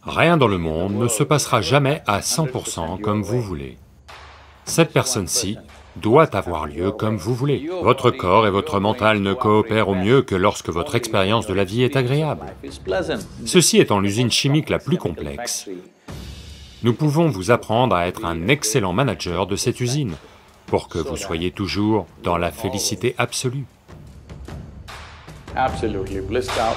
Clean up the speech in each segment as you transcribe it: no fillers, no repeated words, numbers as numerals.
Rien dans le monde ne se passera jamais à 100% comme vous voulez. Cette personne-ci doit avoir lieu comme vous voulez. Votre corps et votre mental ne coopèrent au mieux que lorsque votre expérience de la vie est agréable. Ceci étant l'usine chimique la plus complexe, nous pouvons vous apprendre à être un excellent manager de cette usine, pour que vous soyez toujours dans la félicité absolue. Absolutely blissed out.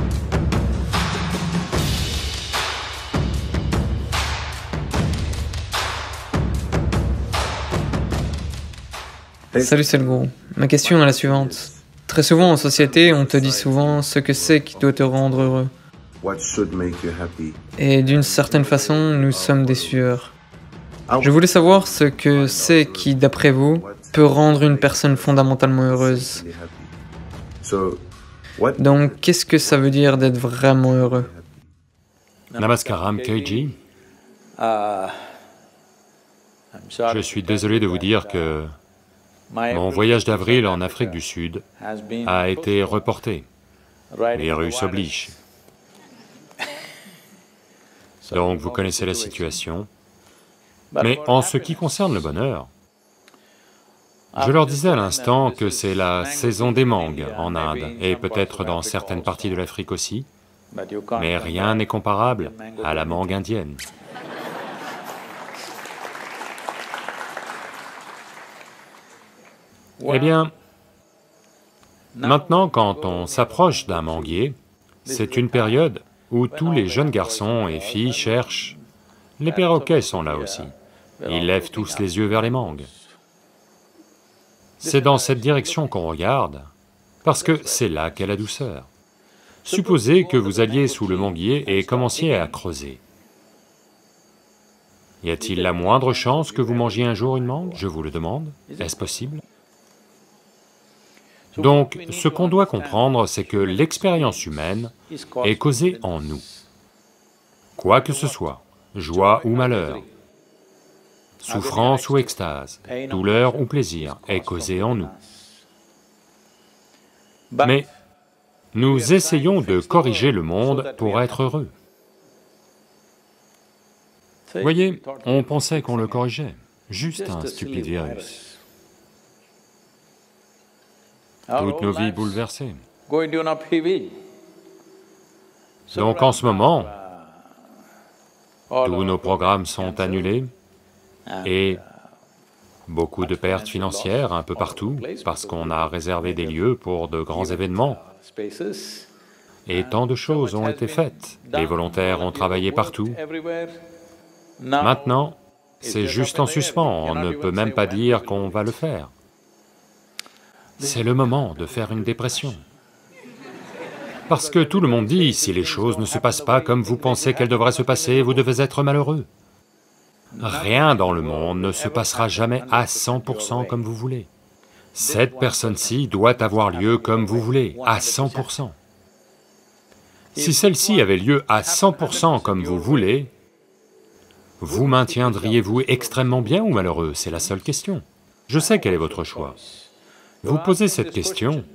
Salut Selgro, ma question est la suivante. Très souvent en société, on te dit souvent ce que c'est qui doit te rendre heureux. Et d'une certaine façon, nous sommes des sueurs. Je voulais savoir ce que c'est qui, d'après vous, peut rendre une personne fondamentalement heureuse. Donc, qu'est-ce que ça veut dire d'être vraiment heureux? Namaskaram, Keiji. Je suis désolé de vous dire que mon voyage d'avril en Afrique du Sud a été reporté. Virus oblige. Donc vous connaissez la situation. Mais en ce qui concerne le bonheur, je leur disais à l'instant que c'est la saison des mangues en Inde, et peut-être dans certaines parties de l'Afrique aussi, mais rien n'est comparable à la mangue indienne. Eh bien, maintenant quand on s'approche d'un manguier, c'est une période où tous les jeunes garçons et filles cherchent. Les perroquets sont là aussi, ils lèvent tous les yeux vers les mangues. C'est dans cette direction qu'on regarde, parce que c'est là qu'est la douceur. Supposez que vous alliez sous le manguier et commenciez à creuser. Y a-t-il la moindre chance que vous mangiez un jour une mangue? Je vous le demande, est-ce possible? Donc, ce qu'on doit comprendre, c'est que l'expérience humaine est causée en nous. Quoi que ce soit, joie ou malheur, souffrance ou extase, douleur ou plaisir, est causée en nous. Mais nous essayons de corriger le monde pour être heureux. Voyez, on pensait qu'on le corrigeait, juste un stupide virus. Toutes nos vies bouleversées. Donc en ce moment, tous nos programmes sont annulés et beaucoup de pertes financières un peu partout parce qu'on a réservé des lieux pour de grands événements. Et tant de choses ont été faites, les volontaires ont travaillé partout. Maintenant, c'est juste en suspens, on ne peut même pas dire qu'on va le faire. C'est le moment de faire une dépression. Parce que tout le monde dit, si les choses ne se passent pas comme vous pensez qu'elles devraient se passer, vous devez être malheureux. Rien dans le monde ne se passera jamais à 100% comme vous voulez. Cette personne-ci doit avoir lieu comme vous voulez, à 100%. Si celle-ci avait lieu à 100% comme vous voulez, vous maintiendriez-vous extrêmement bien ou malheureux? C'est la seule question. Je sais quel est votre choix. Vous posez cette question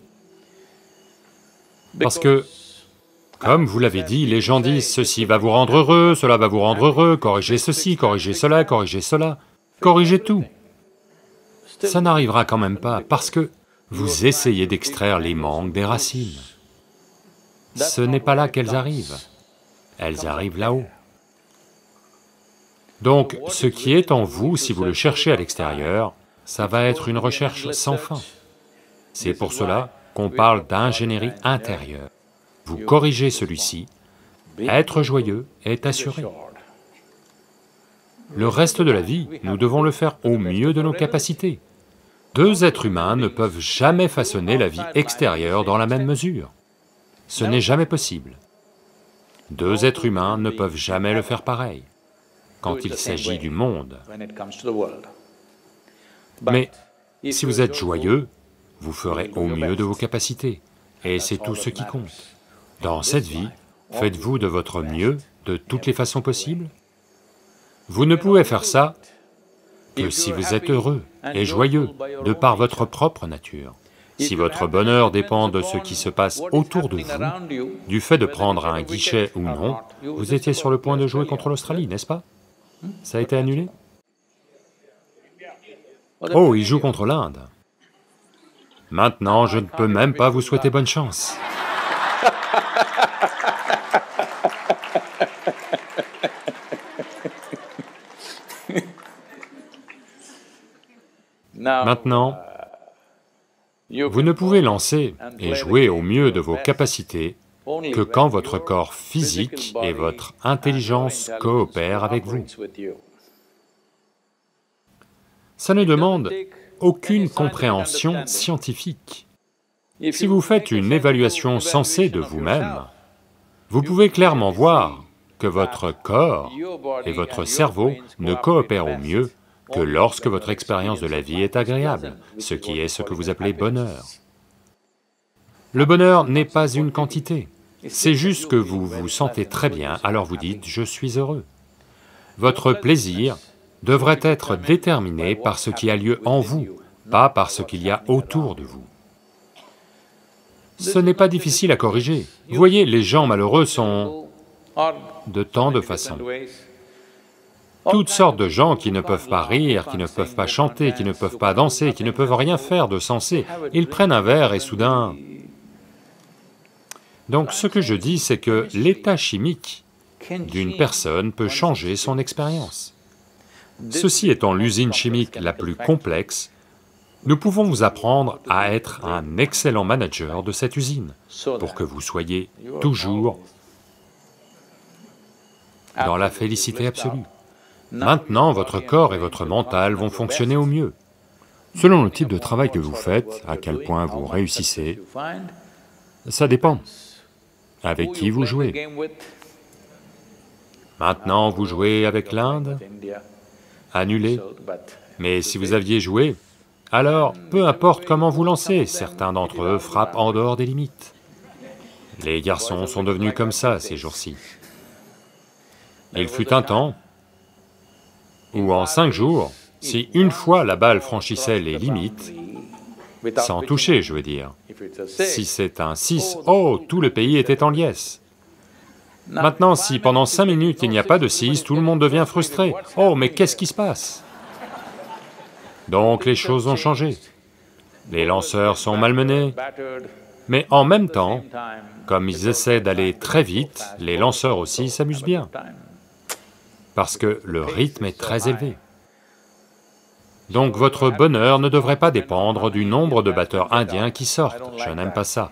parce que, comme vous l'avez dit, les gens disent ceci va vous rendre heureux, cela va vous rendre heureux, corrigez ceci, corrigez cela, corrigez tout. Ça n'arrivera quand même pas parce que vous essayez d'extraire les mangues des racines. Ce n'est pas là qu'elles arrivent, elles arrivent là-haut. Donc, ce qui est en vous, si vous le cherchez à l'extérieur, ça va être une recherche sans fin. C'est pour cela qu'on parle d'ingénierie intérieure. Vous corrigez celui-ci, être joyeux est assuré. Le reste de la vie, nous devons le faire au mieux de nos capacités. Deux êtres humains ne peuvent jamais façonner la vie extérieure dans la même mesure. Ce n'est jamais possible. Deux êtres humains ne peuvent jamais le faire pareil, quand il s'agit du monde. Mais si vous êtes joyeux, vous ferez au mieux de vos capacités, et c'est tout ce qui compte. Dans cette vie, faites-vous de votre mieux de toutes les façons possibles. Vous ne pouvez faire ça que si vous êtes heureux et joyeux de par votre propre nature. Si votre bonheur dépend de ce qui se passe autour de vous, du fait de prendre un guichet ou non, vous étiez sur le point de jouer contre l'Australie, n'est-ce pas? Ça a été annulé? Oh, il joue contre l'Inde. Maintenant, je ne peux même pas vous souhaiter bonne chance. Maintenant, vous ne pouvez lancer et jouer au mieux de vos capacités que quand votre corps physique et votre intelligence coopèrent avec vous. Ça ne demande aucune compréhension scientifique. Si vous faites une évaluation sensée de vous-même, vous pouvez clairement voir que votre corps et votre cerveau ne coopèrent au mieux que lorsque votre expérience de la vie est agréable, ce qui est ce que vous appelez bonheur. Le bonheur n'est pas une quantité, c'est juste que vous vous sentez très bien, alors vous dites « je suis heureux ». Votre plaisir devrait être déterminé par ce qui a lieu en vous, pas par ce qu'il y a autour de vous. Ce n'est pas difficile à corriger. Vous voyez, les gens malheureux sont de tant de façons. Toutes sortes de gens qui ne peuvent pas rire, qui ne peuvent pas chanter, qui ne peuvent pas danser, qui ne peuvent rien faire de sensé. Ils prennent un verre et soudain... Donc ce que je dis, c'est que l'état chimique d'une personne peut changer son expérience. Ceci étant l'usine chimique la plus complexe, nous pouvons vous apprendre à être un excellent manager de cette usine, pour que vous soyez toujours dans la félicité absolue. Maintenant, votre corps et votre mental vont fonctionner au mieux. Selon le type de travail que vous faites, à quel point vous réussissez, ça dépend. Avec qui vous jouez? Maintenant, vous jouez avec l'Inde? Annulé. Mais si vous aviez joué, alors peu importe comment vous lancez, certains d'entre eux frappent en dehors des limites. Les garçons sont devenus comme ça ces jours-ci. Il fut un temps où en 5 jours, si une fois la balle franchissait les limites, sans toucher, je veux dire, si c'est un 6, oh, tout le pays était en liesse. Maintenant, si pendant 5 minutes il n'y a pas de 6, tout le monde devient frustré. Oh, mais qu'est-ce qui se passe? Donc les choses ont changé. Les lanceurs sont malmenés, mais en même temps, comme ils essaient d'aller très vite, les lanceurs aussi s'amusent bien, parce que le rythme est très élevé. Donc votre bonheur ne devrait pas dépendre du nombre de batteurs indiens qui sortent, je n'aime pas ça.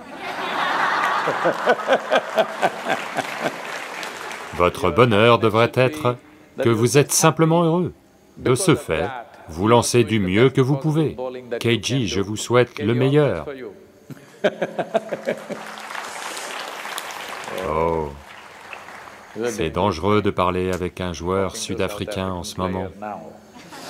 Votre bonheur devrait être que vous êtes simplement heureux. De ce fait, vous lancez du mieux que vous pouvez. KG, je vous souhaite le meilleur. Oh, c'est dangereux de parler avec un joueur sud-africain en ce moment.